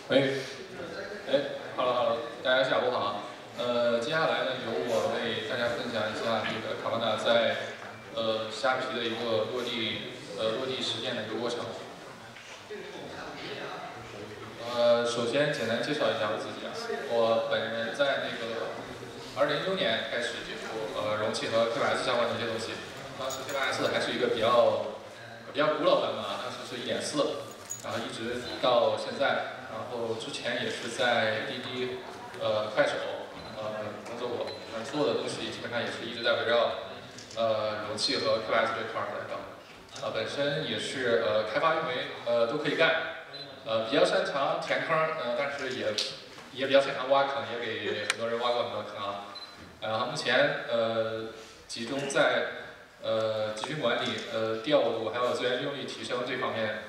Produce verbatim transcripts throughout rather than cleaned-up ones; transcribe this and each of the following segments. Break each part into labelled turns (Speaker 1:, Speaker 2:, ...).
Speaker 1: 喂，哎，Hello，Hello，大家下午好。呃，接下来呢，由我为大家分享一下这个 Karmada 在呃虾皮的一个落地呃落地实践的一个过程。呃，首先简单介绍一下我自己啊，我本人在那个二零一六年开始接触呃容器和 K B S 相关的一些东西，当时 K B S 还是一个比较比较古老版本啊，当时是一点四，然后一直到现在。 然后之前也是在滴滴、呃快手、呃工作过，呃所有的东西基本上也是一直在围绕呃容器和 Q S 这块儿来搞。呃本身也是呃开发运维呃都可以干，呃比较擅长填坑，呃但是也也比较擅长挖坑，也给很多人挖过很多坑啊。然后目前呃集中在呃集群管理、呃调度还有资源利用率提升这方面。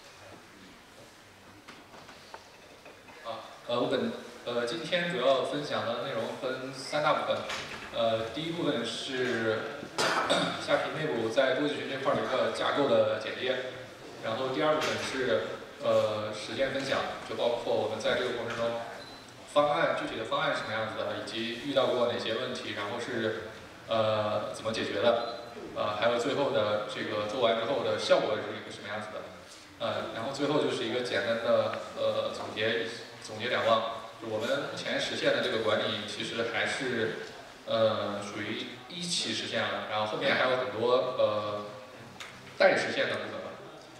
Speaker 1: 呃，我本呃今天主要分享的内容分三大部分。呃，第一部分是虾皮内部在多集群这块儿的一个架构的简介，然后第二部分是呃实践分享，就包括我们在这个过程中方案具体的方案是什么样子的，以及遇到过哪些问题，然后是呃怎么解决的，呃还有最后的这个做完之后的效果是一个什么样子的，呃然后最后就是一个简单的呃总结。 总结两望，就我们目前实现的这个管理，其实还是呃属于一期实现了，然后后面还有很多呃待实现的部分吧。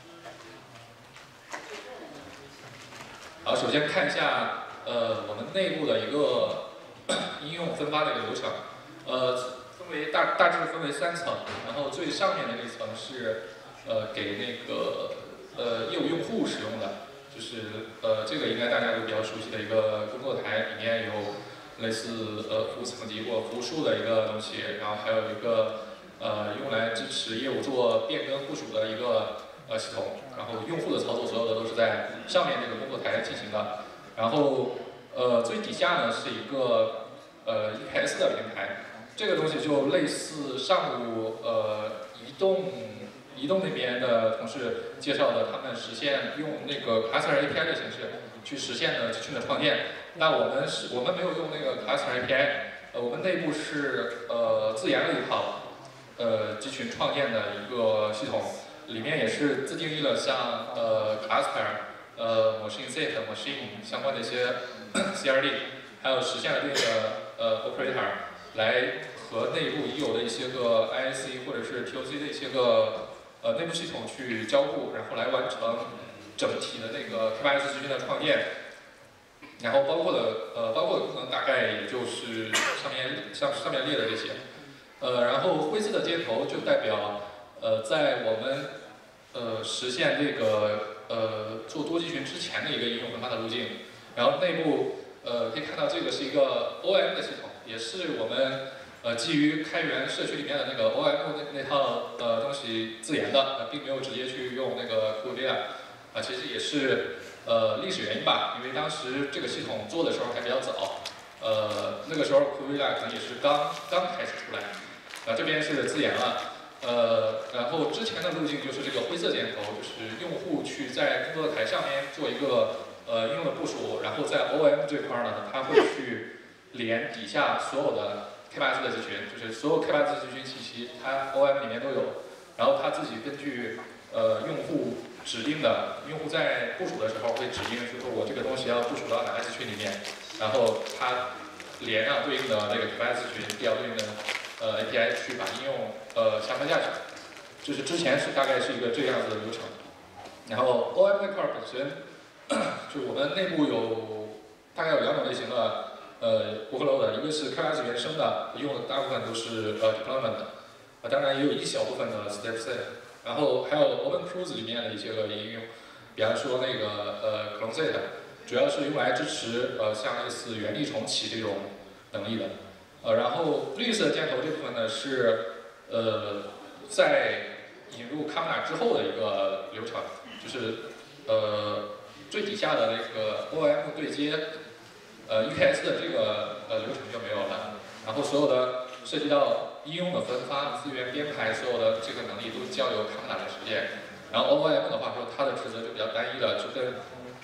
Speaker 1: 好，首先看一下呃我们内部的一个应用分发的一个流程，呃分为大大致分为三层，然后最上面的那层是呃给那个呃业务用户使用的。 就是呃，这个应该大家都比较熟悉的一个工作台，里面有类似呃服务层级或服务树的一个东西，然后还有一个呃用来支持业务做变更部署的一个呃系统，然后用户的操作所有的都是在上面这个工作台进行的，然后呃最底下呢是一个呃 E P S 的平台，这个东西就类似上午呃移动。 移动那边的同事介绍的，他们实现用那个 Cluster A P I 的形式去实现的集群的创建。那我们是，我们没有用那个 Cluster A P I， 呃，我们内部是呃自研了一套呃集群创建的一个系统，里面也是自定义了像呃 Cluster、呃 Machine Set、Machine 相关的一些 C R D， 还有实现了对应的呃 Operator 来和内部已有的一些个 I I C 或者是 T O C 的一些个。 呃，内部系统去交互，然后来完成整体的那个 K B S 集群的创建，然后包括的呃包括的功能大概也就是上面像上面列的这些，呃，然后灰色的接头就代表呃在我们呃实现这个呃做多集群之前的一个应用分发的路径，然后内部呃可以看到这个是一个 O M 的系统，也是我们。 呃，基于开源社区里面的那个 O M 那那套呃东西自研的，呃，并没有直接去用那个 Karmada， 啊，其实也是呃历史原因吧，因为当时这个系统做的时候还比较早，呃，那个时候 Karmada 可能也是刚刚开始出来，啊，这边是自研了，呃，然后之前的路径就是这个灰色箭头，就是用户去在工作台上面做一个呃应用的部署，然后在 O M 这块呢，他会去连底下所有的。 K B S 的集群，就是所有 K B S 集群信息，它 O M 里面都有，然后它自己根据呃用户指定的，用户在部署的时候会指定说我这个东西要部署到哪个集群里面，然后它连上对应的那个 K B S 集群，调对应的呃 A P I 去把应用呃下发下去，就是之前是大概是一个这样子的流程，然后 O M 那块本身，就我们内部有大概有两种类型的。 呃 ，workload 的，一个是 K B S 原生的，用的大部分都是呃 deployment 的，啊，当然也有一小部分的 step set， 然后还有 OpenCruise 里面的一些个应用，比方说那个呃 clone set， 主要是用来支持呃像类似原地重启这种能力的，呃，然后绿色箭头这部分呢是呃在引入 Karmada 之后的一个流程，就是呃最底下的那个 O M 对接。 呃 ，E K S 的这个呃流程就没有了，然后所有的涉及到应用的分发、资源编排，所有的这个能力都交由 Karmada 来实现。然后 O M 的话说，它的职责就比较单一了，就跟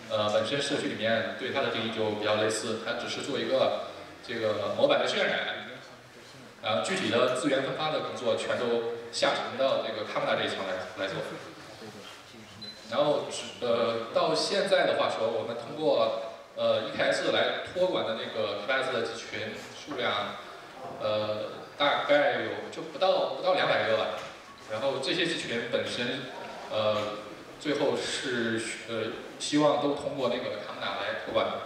Speaker 1: 呃，本身社区里面对它的定义就比较类似，它只是做一个这个模板的渲染，然后具体的资源分发的工作全都下沉到这个Karmada这一层来来做。然后呃，到现在的话说，我们通过呃 E K S 来托管的那个 K S 的集群数量，呃，大概有就不到不到两百个吧。然后这些集群本身，呃，最后是呃希望都通过那个Karmada来托管的。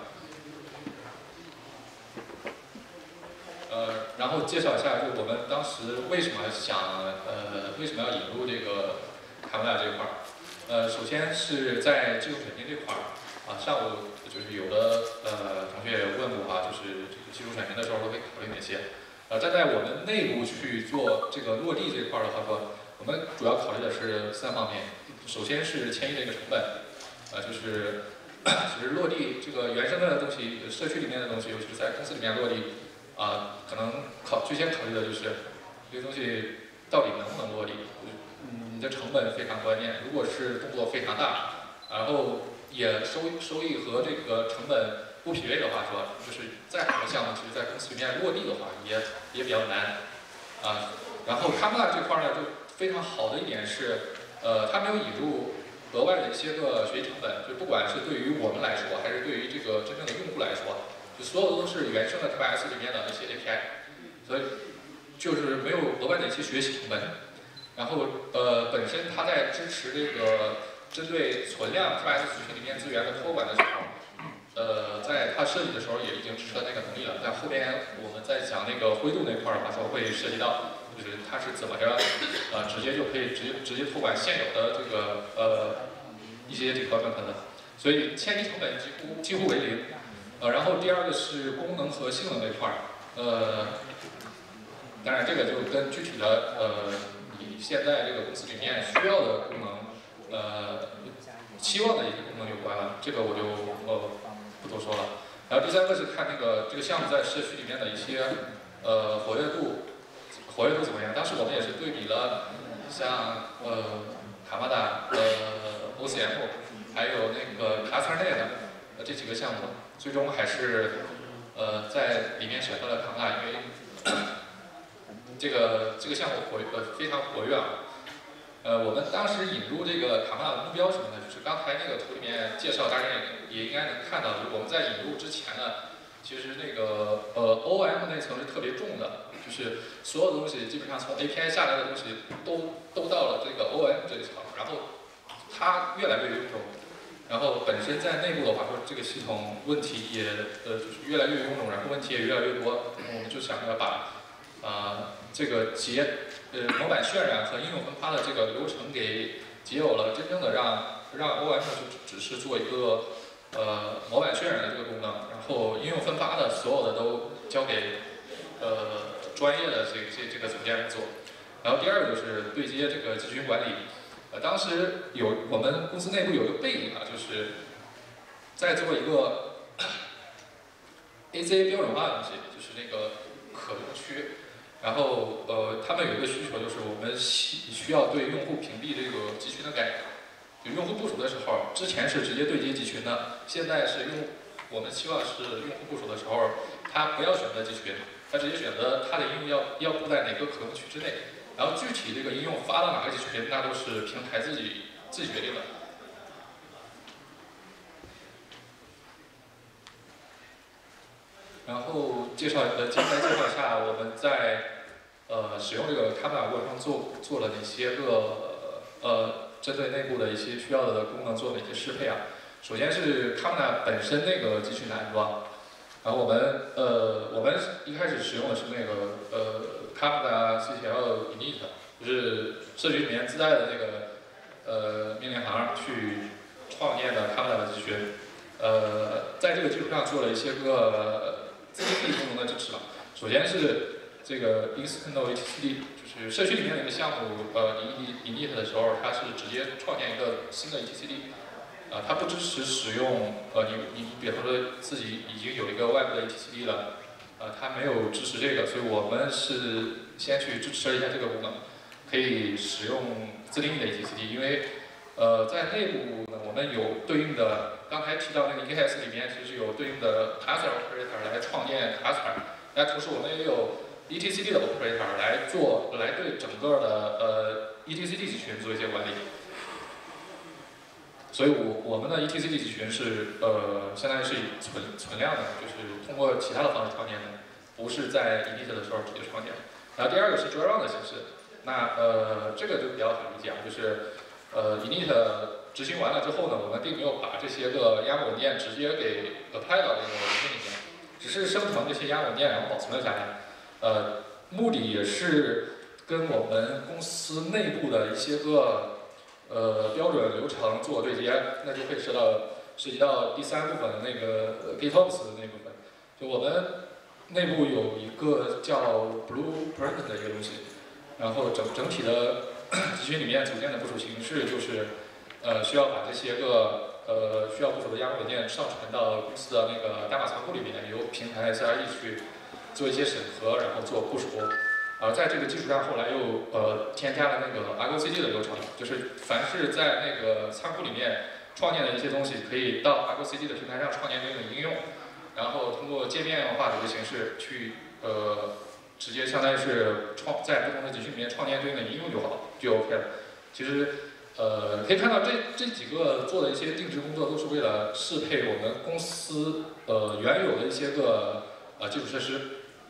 Speaker 1: 呃，然后介绍一下，就我们当时为什么想呃为什么要引入这个Karmada这一块儿。呃，首先是在技术产品这块儿，啊，上午就是有的呃同学也问过啊，就是这个技术产品的时候都会考虑哪些？呃，站在我们内部去做这个落地这块儿的话说，我们主要考虑的是三方面。首先是迁移的一个成本，呃，就是其实落地这个原生的东西，社区里面的东西，尤其是在公司里面落地，啊，可能考最先考虑的就是这个东西到底能不能落地。嗯，你的成本非常关键。如果是动作非常大，然后也收收益和这个成本不匹配的话说，就是再好的项目，其实在公司里面落地的话，也也比较难啊。然后Karmada这块呢，就非常好的一点是，呃，它没有引入额外的一些个学习成本，就不管是对于我们来说，还是对于这个真正的用户来说，就所有都是原生的 K S 里面的一些 A P I， 所以就是没有额外的一些学习成本。然后呃，本身它在支持这个针对存量 K S 集群里面资源的托管的时候，呃，在它设计的时候也已经支持了那个能力了。在后边我们在讲那个灰度那块儿的话说，会涉及到就是它是怎么着呃直接就可以直接直接托管现有的这个呃一些这个版本的，所以迁移成本几乎几乎为零。呃，然后第二个是功能和性能这块儿，呃，当然这个就跟具体的呃。现在这个公司里面需要的功能，呃，期望的一些功能有关了，这个我就呃不多说了。然后第三个是看那个这个项目在社区里面的一些呃活跃度，活跃度怎么样？当时我们也是对比了像呃Karmada、呃 O C M， 还有那个KCD呃这几个项目，最终还是呃在里面选择了Karmada，因为这个这个项目活呃非常活跃啊，呃，我们当时引入这个Karmada的目标是什么呢？就是刚才那个图里面介绍，大家也也应该能看到，就是我们在引入之前呢，其实那个呃 O M 那层是特别重的，就是所有的东西基本上从 A P I 下来的东西都都到了这个 O M 这一层，然后它越来越臃肿，然后本身在内部的话说，这个系统问题也呃就是越来越臃肿，然后问题也越来越多，我们就想要把啊、呃、这个结呃模板渲染和应用分发的这个流程给解有了，真正的让让 O M 就只是做一个呃模板渲染的这个功能，然后应用分发的所有的都交给呃专业的这这这个组件做。然后第二个就是对接这个集群管理。呃，当时有我们公司内部有一个背景啊，就是在做一个 A C 标准化的东西，就是那个可用区。然后呃，他们有一个需求，就是我们需需要对用户屏蔽这个集群的改革。就用户部署的时候，之前是直接对接集群的，现在是用我们希望是用户部署的时候，他不要选择集群，他直接选择他的应用要要布在哪个可用区之内。然后具体这个应用发到哪个集群，那都是平台自己自己决定的。然后介绍呃，接下来介绍一下我们在呃使用这个Karmada过程中做做了哪些个呃针对内部的一些需要的功能做哪些适配啊。首先是Karmada本身那个集群的安装，然后我们呃我们一开始使用的是那个呃Karmada C T L init， 就是社区里面自带的这个呃命令行去创建的Karmada的集群，呃在这个基础上做了一些个自定义功能的支持吧。首先是这个 external H C D， 就是社区里面的一个项目，呃，你 init 的时候，它是直接创建一个新的 H C D， 啊、呃，它不支持使用，呃，你你比方说自己已经有一个外部的 H C D 了，呃，它没有支持这个，所以我们是先去支持了一下这个功能，可以使用自定义的 H C D， 因为呃，在内部呢，我们有对应的刚才提到那个 E K S 里面其实有对应的 cluster operator 来创建 cluster， 那同时我们也有 E T C D 的 operator 来做来对整个的呃 E T C D 集群做一些管理。所以我我们的 E T C D 集群是呃相当于是以存存量的，就是通过其他的方式创建的，不是在 init 的时候直接创建。然后第二个是 join run 的形式，那呃这个就比较好理解，就是呃 init 执行完了之后呢，我们并没有把这些个 YAML 文件直接给 apply 到这个文件里面，只是生成这些 YAML 文件然后保存了下来。呃，目的也是跟我们公司内部的一些个呃标准流程做对接，那就会涉到涉及到第三部分的那个 GitOps 的那部分。就我们内部有一个叫 Blueprint 的一个东西，然后整整体的集群里面组件的部署形式就是，呃，需要把这些个呃需要部署的 YAML 文件上传到公司的那个代码仓库里面，由平台 C R E 去做一些审核，然后做部署。而在这个基础上，后来又呃添加了那个 Argo C D 的流程，就是凡是在那个仓库里面创建的一些东西，可以到 Argo C D 的平台上创建对应的应用，然后通过界面化的一个形式去呃直接相当于是创在不同的集群里面创建对应的应用就好，就 OK 了。其实呃可以看到这这几个做的一些定制工作都是为了适配我们公司呃原有的一些个呃基础设施。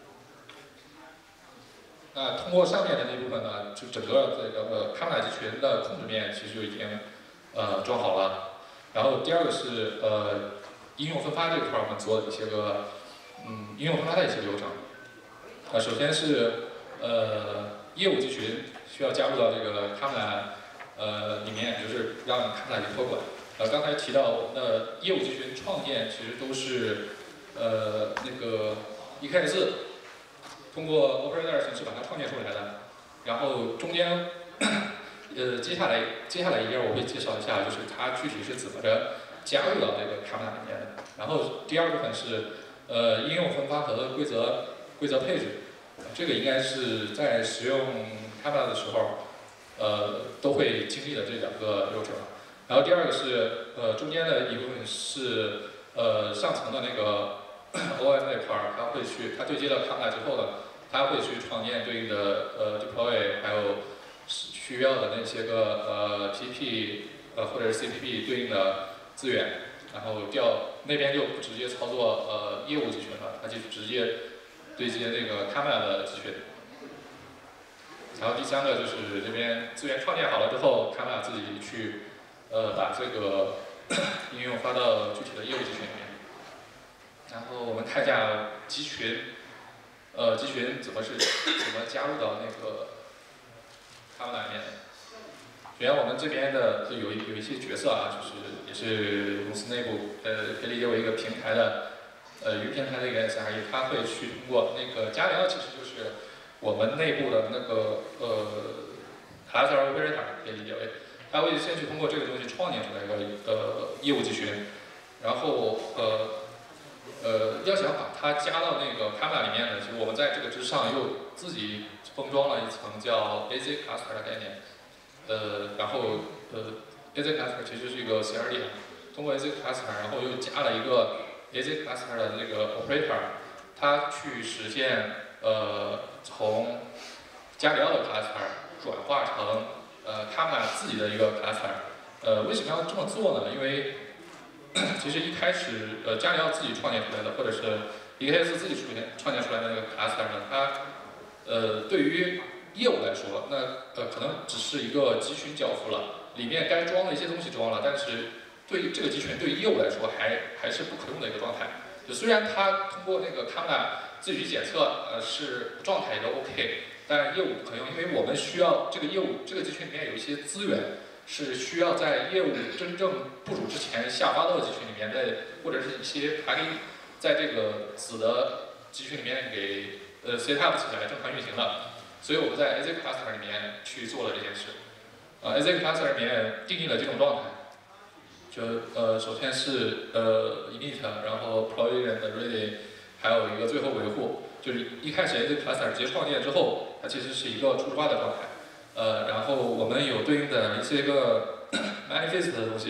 Speaker 1: 那通过上面的那部分呢，就整个这个呃 Karmada 集群的控制面其实就已经呃装好了。然后第二个是呃应用分发这块儿我们做的一些个嗯应用分发的一些流程。啊、呃，首先是呃业务集群需要加入到这个 Karmada 呃里面，就是让 Karmada 去托管。呃，刚才提到我们的业务集群创建其实都是呃那个 E K S。通过 operator 形式把它创建出来的，然后中间，呃，接下来接下来一页我会介绍一下，就是它具体是怎么着加入到这个 Karmada 里面的。然后第二部分是呃应用分发和规则规则配置，这个应该是在使用 Karmada 的时候，呃都会经历的这两个流程。然后第二个是呃中间的一部分是呃上层的那个。O M 那块儿，它会去，它对接了 Karmada 之后呢，它会去创建对应的呃 deploy， 还有需要的那些个呃 P P 呃或者是 C P P 对应的资源，然后调那边就不直接操作呃业务集群了，它就直接对接那个 Karmada 的集群。然后第三个就是这边资源创建好了之后 ，Karmada 自己去呃把这个应用发到具体的业务集群里面。然后我们看一下集群，呃，集群怎么是怎么加入到那个 Karmada 里面的。首先我们这边的就有有一些角色啊，就是也是公司内部，呃，可以理解为一个平台的，呃，云平台的一个 S R E， 它会去通过那个加聊，其实就是我们内部的那个呃 cluster operator 可以理解为，它会先去通过这个东西创建出来一个呃业务集群，然后呃。呃，要想把它加到那个 Karmada 里面呢，其实我们在这个之上又自己封装了一层叫 A Z cluster 的概念。呃，然后呃 A Z cluster 其实是一个 C R D， 通过 A Z cluster， 然后又加了一个 A Z cluster 的那个 operator， 它去实现呃从加里奥的 cluster 转化成呃 Karmada 自己的一个 cluster。呃，为什么要这么做呢？因为其实一开始，呃，加里奥自己创建出来的，或者是 E K S 自己创建创建出来的那个 cluster 呢，它，呃，对于业务来说，那呃可能只是一个集群交付了，里面该装的一些东西装了，但是对于这个集群对于业务来说还还是不可用的一个状态。就虽然它通过那个 Karmada 自己检测，呃是状态都 OK， 但业务不可用，因为我们需要这个业务这个集群里面有一些资源。是需要在业务真正部署之前下发到集群里面的，或者是一些还可以在这个子的集群里面给呃 set up 起来正常运行的，所以我们在 A Z cluster 里面去做了这件事。呃 A Z cluster 里面定义了几种状态，就呃首先是呃 init， 然后 provision 的 ready， 还有一个最后维护，就是一开始 A Z cluster 直接创建之后，它其实是一个初始化的状态。呃，然后我们有对应的一些个 manifest 的东西，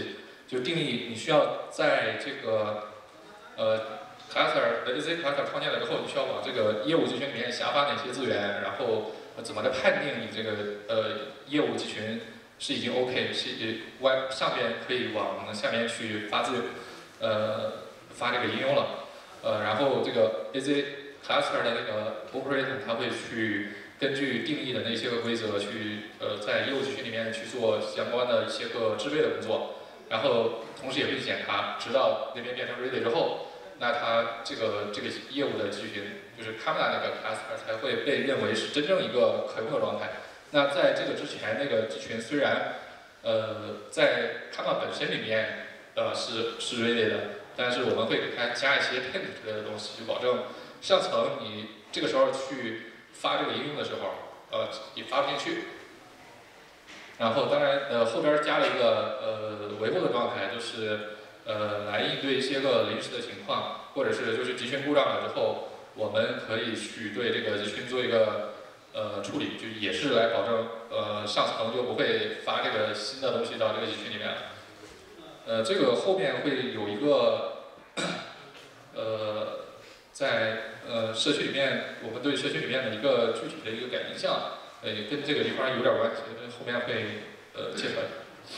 Speaker 1: 就定义你需要在这个呃 cluster 的 A Z cluster 创建了之后，你需要往这个业务集群里面下发哪些资源，然后怎么来判定你这个呃业务集群是已经 OK， 是外上边可以往下面去发资源，呃发这个应用了，呃然后这个 A Z cluster 的那个 operator 它会去根据定义的那些个规则去呃在业务集群里面去做相关的一些个制备的工作，然后同时也会检查，直到那边变成 ready 之后，那它这个这个业务的集群就是 Karmada 那个 cluster 才会被认为是真正一个可用的状态。那在这个之前，那个集群虽然呃在 Karmada 本身里面呃是是 ready 的，但是我们会给它加一些 hint 之类的东西，就保证上层你这个时候去发这个应用的时候，呃也发不进去。然后当然呃后边加了一个呃维护的状态，就是呃来应对一些个临时的情况，或者是就是集群故障了之后，我们可以去对这个集群做一个呃处理，就也是来保证呃上层就不会发这个新的东西到这个集群里面了。呃这个后面会有一个呃在呃社区里面，我们对社区里面的一个具体的一个改进项。呃，跟这个地方有点关系，后面会呃介绍一下。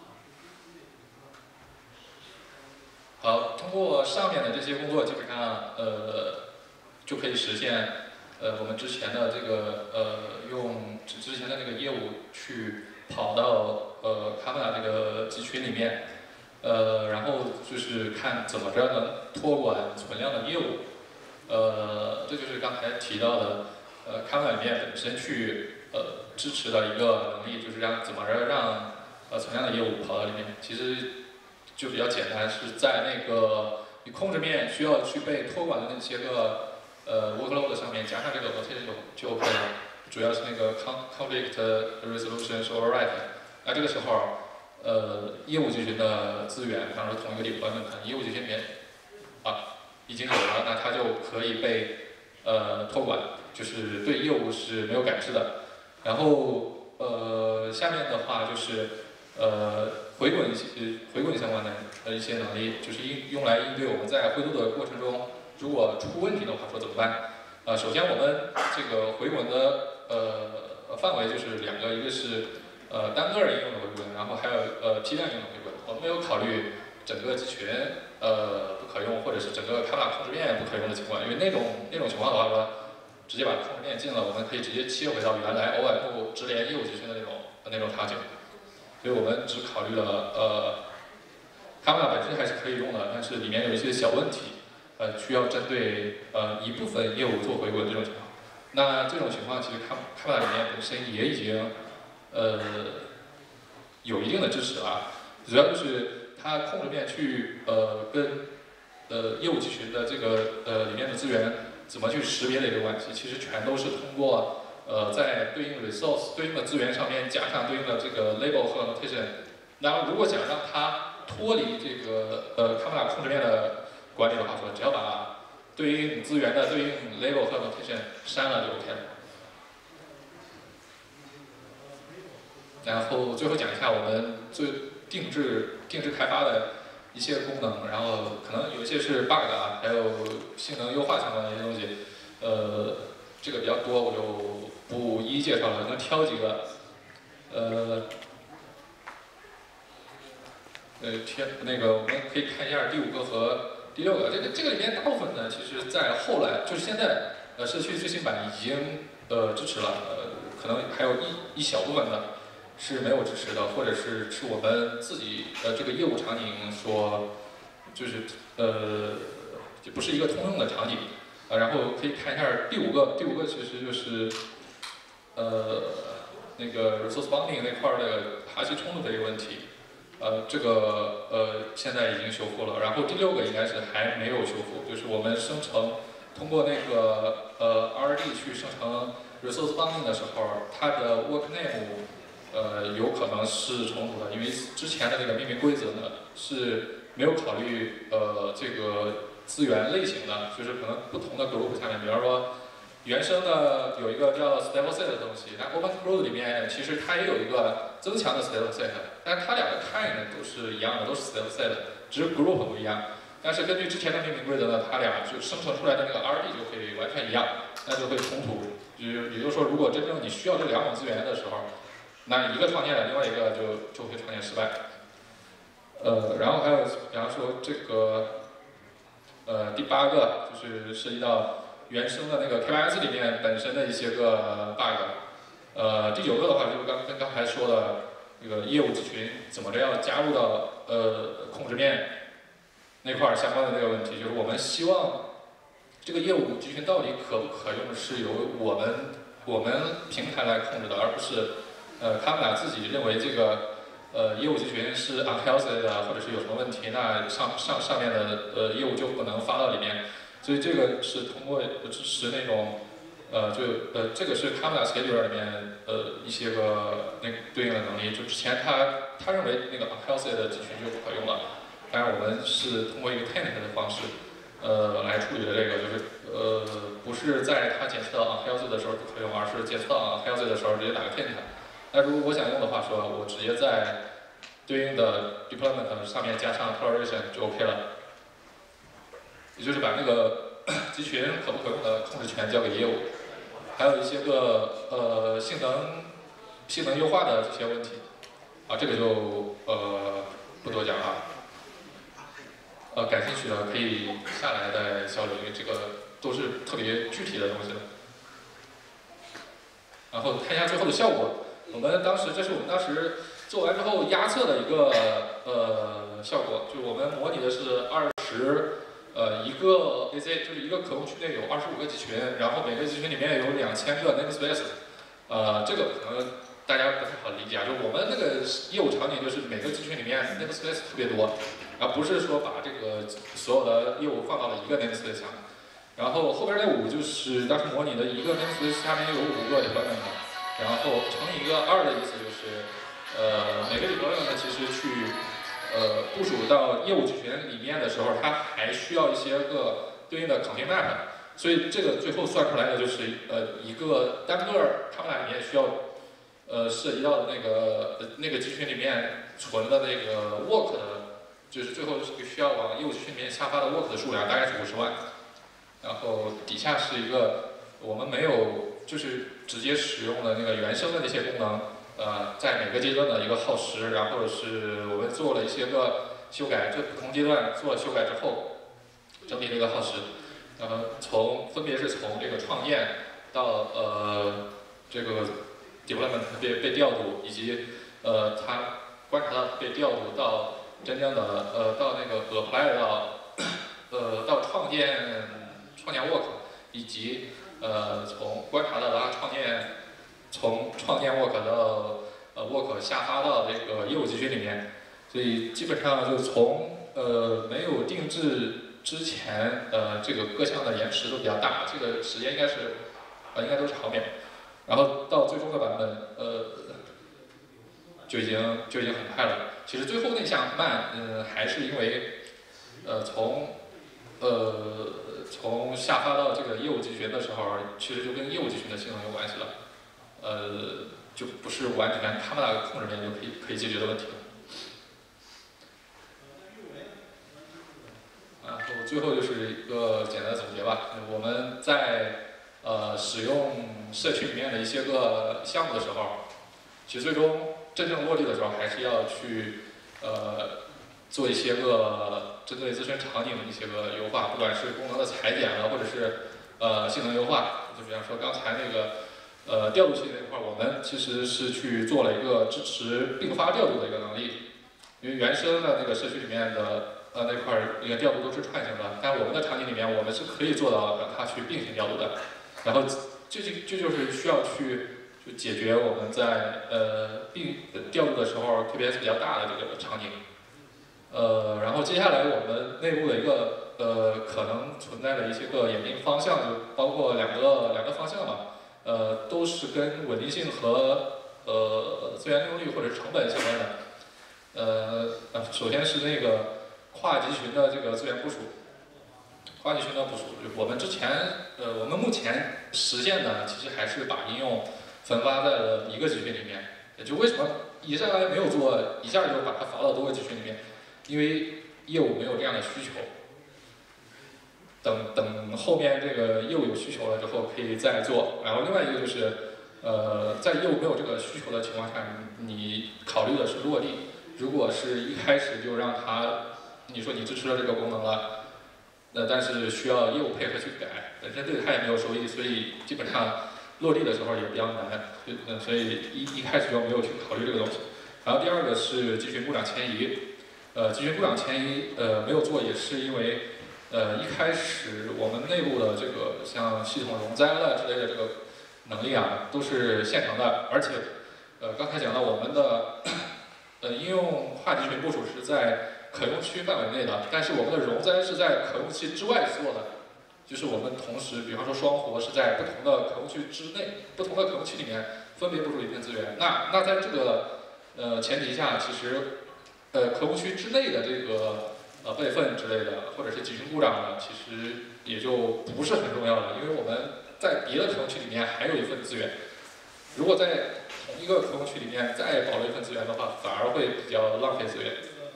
Speaker 1: 好，通过上面的这些工作，基本上呃就可以实现呃我们之前的这个呃用之前的那个业务去跑到呃 Karmada 这个集群里面，呃然后就是看怎么着能托管存量的业务，呃这就是刚才提到的。呃 Karmada 里面本身去呃支持的一个能力，就是让怎么着让呃存量的业务跑到里面，其实就比较简单，是在那个你控制面需要去被托管的那些个呃 workload 上面加上这个 notation 就就 OK 了，主要是那个 conflict resolution override。那这个时候呃业务集群的资源，比方说同一个 deployment， 业务集群里面啊已经有了，那它就可以被呃托管。就是对业务是没有感知的，然后呃下面的话就是呃回滚回滚相关的呃一些能力，就是应用来应对我们在回读的过程中，如果出问题的话说怎么办？呃首先我们这个回滚的呃范围就是两个，一个是呃单个应用的回滚，然后还有呃批量应用的回滚。我们没有考虑整个集群呃不可用，或者是整个 Karmada 控制面不可用的情况，因为那种那种情况的话说。直接把控制面禁了，我们可以直接切回到原来 O M 直连业务集群的那种那种场景，所以我们只考虑了呃 Karmada 本身还是可以用的，但是里面有一些小问题，呃需要针对呃一部分业务做回滚这种情况。那这种情况其实 Karmada 里面本身也已经呃有一定的支持了，主要就是它控制面去呃跟呃业务集群的这个呃里面的资源。怎么去识别的一个关系，其实全都是通过呃在对应 resource 对应的资源上面加上对应的这个 label 和 notation。然后如果想让它脱离这个呃 Karmada 控制面的管理的话说，只要把对应资源的对应 label 和 notation 删了就 OK 了。然后最后讲一下我们最定制定制开发的。一些功能，然后可能有一些是 bug 啊，还有性能优化相关的一些东西，呃，这个比较多，我就不一一介绍了，可能挑几个，呃，呃，挑那个我们可以看一下第五个和第六个，这个这个里面大部分呢，其实在后来就是现在呃社区最新版已经呃支持了，呃，可能还有一一小部分的。是没有支持的，或者是是我们自己的这个业务场景所，就是呃，就不是一个通用的场景，啊，然后可以看一下第五个，第五个其实就是，呃，那个 resource bounding 那块的爬行冲突的一个问题，呃，这个呃现在已经修复了，然后第六个应该是还没有修复，就是我们生成通过那个呃 R D 去生成 resource bounding 的时候，它的 work name。呃，有可能是冲突的，因为之前的那个命名规则呢是没有考虑呃这个资源类型的，就是可能不同的 group 下面，比方说原生的有一个叫 stable set 的东西，但 open group 里面其实它也有一个增强的 stable set， 但是它俩的 kind 都是一样的，都是 self set， 只是 group 不一样。但是根据之前的命名规则呢，它俩就生成出来的那个 R D 就可以完全一样，那就会冲突。也也就是说，如果真正你需要这两种资源的时候，那一个创建了，另外一个就就会创建失败。呃，然后还有比方说这个，呃，第八个就是涉及到原生的那个 K Y S 里面本身的一些个 bug。呃，第九个的话就是刚跟刚才说的这个业务集群怎么着要加入到呃控制面那块儿相关的这个问题，就是我们希望这个业务集群到底可不可用，是由我们我们平台来控制的，而不是呃他们俩自己认为这个呃业务集群是 unhealthy 的，或者是有什么问题，那上上上面的呃业务就不能发到里面。所以这个是通过支持那种呃就呃这个是 Karmada scheduler 里面呃一些个那对应的能力，就之前他他认为那个 unhealthy 的集群就不可用了。当然，我们是通过一个 taint 的方式，呃，来处理的这个，就是呃，不是在它检测到 unhealthy 的时候不可用，而是检测到 unhealthy 的时候直接打个 taint。那如果我想用的话说，我直接在对应的 deployment 上面加上 toleration 就 OK 了，也就是把那个集群可不可用的控制权交给业务，还有一些个呃性能性能优化的这些问题，啊，这个就呃不多讲了。呃，感兴趣的可以下来再交流，因为这个都是特别具体的东西了。然后看一下最后的效果，我们当时这是我们当时做完之后压测的一个呃效果，就我们模拟的是二十呃一个 A C， 就是一个可控区内有二十五个集群，然后每个集群里面有两千个 namespace， 呃，这个可能大家不太好理解啊，就我们那个业务场景就是每个集群里面 namespace 特别多。而不是说把这个所有的业务放到了一个 namespace 下面，然后后边那五就是当时模拟的一个 namespace 下面有五个 deployment， 然后乘以一个二的意思就是，呃，每个 deployment 其实去呃部署到业务集群里面的时候，它还需要一些个对应的 config map， 所以这个最后算出来的就是呃一个单个他们俩里面需要呃涉及到的那个、呃、那个集群里面存的那个 work 的。就是最后需要往业务集群里面下发的 work 的数量大概是五十万，然后底下是一个我们没有就是直接使用的那个原生的那些功能，呃，在每个阶段的一个耗时，然后是我们做了一些个修改，就不同阶段做了修改之后，整体这个耗时，然后从分别是从这个创建到呃这个 deployment 被被调度，以及呃它观察到被调度到。真正的呃到那个 apply 到呃到创建创建 work， 以及呃从观察到它创建从创建 work 到呃 work 下发到这个业务集群里面，所以基本上就从呃没有定制之前呃这个各项的延迟都比较大，这个时间应该是呃应该都是毫秒，然后到最终的版本呃就已经就已经很快了。其实最后那项慢，嗯，还是因为，呃，从，呃，从下发到这个业务集群的时候，其实就跟业务集群的性能有关系了，呃，就不是完全他们那个控制面就可以可以解决的问题了。然后最后就是一个简单的总结吧，我们在呃使用社区里面的一些个项目的时候，其实最终。真正落地的时候，还是要去呃做一些个针对自身场景的一些个优化，不管是功能的裁剪啊，或者是呃性能优化。就比方说刚才那个呃调度器那块，我们其实是去做了一个支持并发调度的一个能力，因为原生的那个社区里面的呃那块那个调度都是串行的，但我们的场景里面，我们是可以做到让它去并行调度的。然后这就这就是需要去。就解决我们在呃并调度的时候 K P I 比较大的这个场景，呃，然后接下来我们内部的一个呃可能存在的一些个演进方向，就包括两个两个方向吧，呃，都是跟稳定性和呃资源利用率或者成本相关的。呃，首先是那个跨集群的这个资源部署，跨集群的部署，我们之前呃我们目前实现的其实还是把应用。分发在了一个集群里面，也就为什么一上来没有做，一下就把它罚到多个集群里面，因为业务没有这样的需求。等等后面这个业务有需求了之后可以再做。然后另外一个就是，呃，在业务没有这个需求的情况下，你考虑的是落地。如果是一开始就让它，你说你支持了这个功能了，那但是需要业务配合去改，本身对它也没有收益，所以基本上落地的时候也比较难，所以一一开始就没有去考虑这个东西。然后第二个是集群部长迁移，呃，集群部长迁移呃没有做，也是因为呃一开始我们内部的这个像系统容灾了之类的这个能力啊都是现成的，而且呃刚才讲到我们的呃应用跨集群部署是在可用区范围内的，但是我们的容灾是在可用期之外做的。就是我们同时，比方说双活是在不同的可用区之内，不同的可用区里面分别部署一片资源。那那在这个呃前提下，其实呃可用区之内的这个呃备份之类的，或者是集群故障呢，其实也就不是很重要了，因为我们在别的可用区里面还有一份资源。如果在同一个可用区里面再保留一份资源的话，反而会比较浪费资源。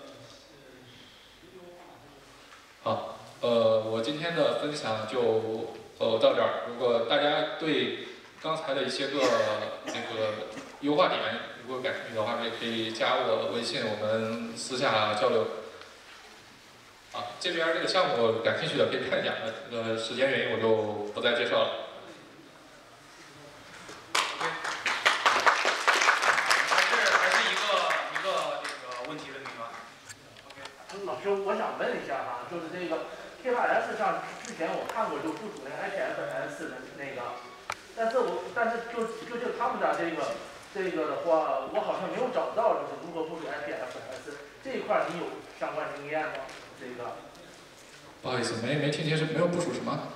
Speaker 1: 好。呃，我今天的分享就呃到这儿。如果大家对刚才的一些个那个优化点如果感兴趣的话，也可以加我微信，我们私下交流。啊，这边这个项目感兴趣的可以看一下，呃，时间原因我就不再介绍了。
Speaker 2: 还是还是一个一个这个问题的那个。
Speaker 3: OK， 老师，我想问一下哈，就是这个。K 八 S 上之前我看过，就部署那个 I P F S 的那个，但是我但是就就就他们家这个这个的话，我好像没有找到就是如何部署 I P F S 这一块，你有相关经验吗？这个？
Speaker 1: 不好意思，没没听清是没有部署什么？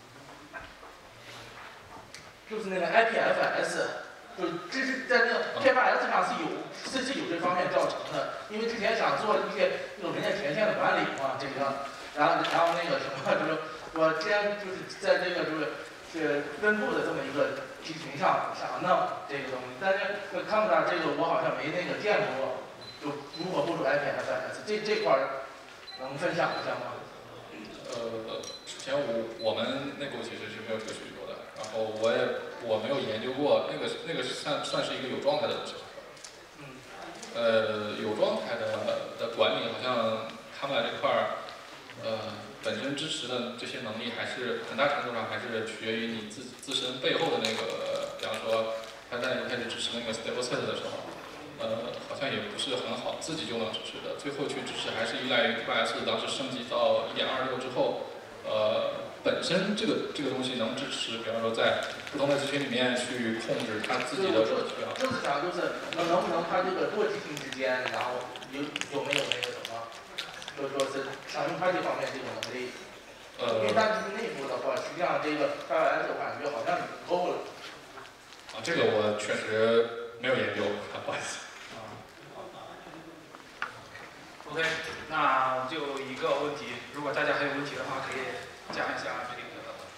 Speaker 3: 就是那个 I P F S， 就这是在那个 K 八 S 上是有是是有这方面教程的，因为之前想做一些这种文件权限的管理嘛，这个。然后，然后那个什么，就是我先就是在这个就是是分布的这么一个集群上想弄这个东西，但是Karmada这个我好像没那个见过，就如何部署 I P F S 这这块儿能分享一下吗？
Speaker 1: 呃，首先我我们内部其实是没有这个需求的，然后我也我没有研究过那个那个算算是一个有状态的东西。
Speaker 3: 嗯。
Speaker 1: 呃，有状态的的管理好像他们这块儿。呃，本身支持的这些能力还是很大程度上还是取决于你自自身背后的那个，比方说，它在开始支持那个 stable set 的时候，呃，好像也不是很好，自己就能支持的。最后去支持还是依赖于 K 八 S 当时升级到一点二六之后，呃，本身这个这个东西能支持，比方说在不同的集群里面去控制它自己的热区啊。
Speaker 3: 就是想就是能能不能它这个多集群之间，然后有有没有那个什么？就是说是想用它这方面这种能力，呃，因为单集内部的话，实际上这个 K 八 S 我感觉好像已经够了。
Speaker 1: 啊，这个我确实没有研究，不好意思。
Speaker 2: 啊。OK， 那就一个问题，如果大家还有问题的话，可以加一下这个。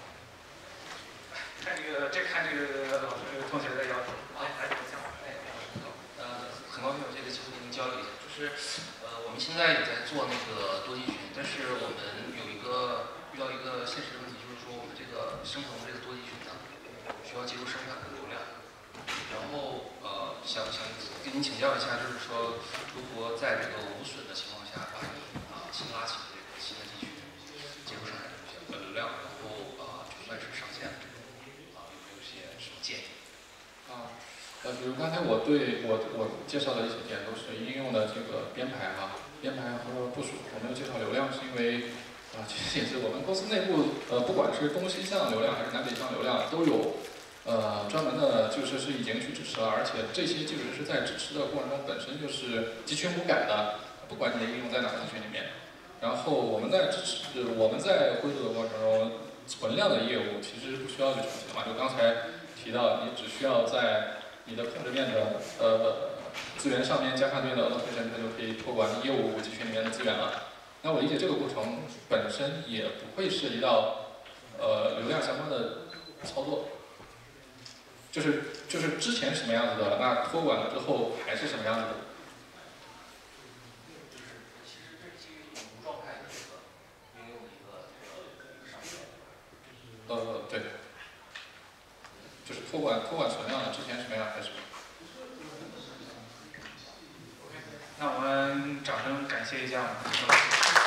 Speaker 2: 看这个，这看这个老师同学的要求。
Speaker 4: 哎，哎，我想，哎，呃，很高兴有这个机会跟您交流一下，就是。呃，我们现在也在做那个多集群，但是我们有一个遇到一个现实的问题，就是说我们这个生成这个多集群呢，需要接入生产的流量。然后呃，想想跟您请教一下，就是说如何在这个无损的情况下，把你啊、呃、新拉起的这个新的集群接入生产的流量，然后啊、呃、就算是上线啊、呃，有没有一些什么建议？
Speaker 1: 啊。呃，比如刚才我对我我介绍的一些点都是应用的这个编排哈、啊，编排和部署。我没有介绍流量，是因为啊，其实也是我们公司内部呃，不管是东西向流量还是南北向流量，都有呃专门的基础设施已经去支持了，而且这些基础设施在支持的过程中本身就是集群无改的，不管你的应用在哪个集群里面。然后我们在支持我们在规则的过程中，存量的业务其实不需要去重写嘛，就刚才提到，你只需要在你的控制面的呃资源上面加上对应的 allocation， 它就可以托管业务集群里面的资源了。那我理解这个过程本身也不会涉及到呃流量相关的操作。 就是就是之前什么样子的，那托管了之后还是什么样子的。
Speaker 4: 就是其实这是基于无状态的一个应用的一个上面。
Speaker 1: 呃，对，就是托管托管存量的之前什么样还是。
Speaker 2: 那我们掌声感谢一下我们的老师。